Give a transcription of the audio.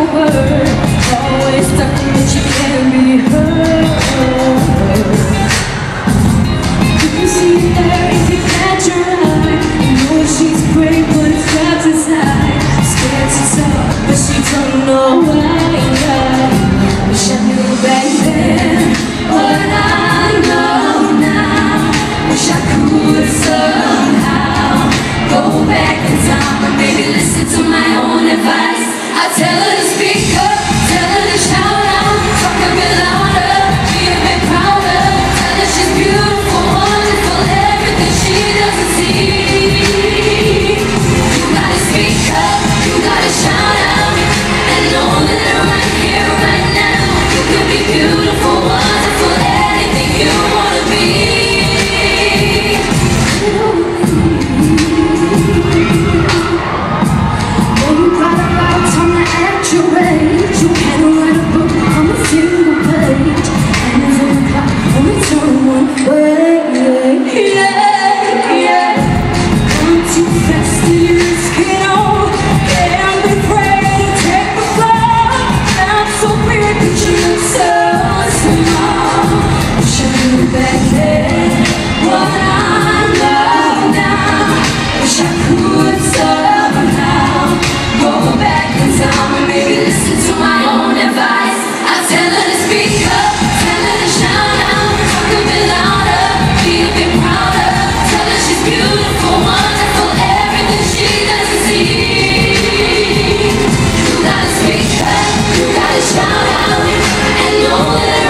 word. Always stuck that you can't be heard. You can see her if you catch her eye. You know she's great, but it's trapped inside. Scared to talk, but she don't know why. Wish I knew back then what I know now. Wish I could somehow go back in time and maybe listen to my own advice. I tell her to speak up, tell her to shout out, talk a bit louder, be a bit prouder. Tell her she's beautiful, wonderful, everything she doesn't see. You gotta speak up, you gotta shout out, and know that right here, right now, you can be beautiful, wonderful, anything you wanna be. Shout out and know that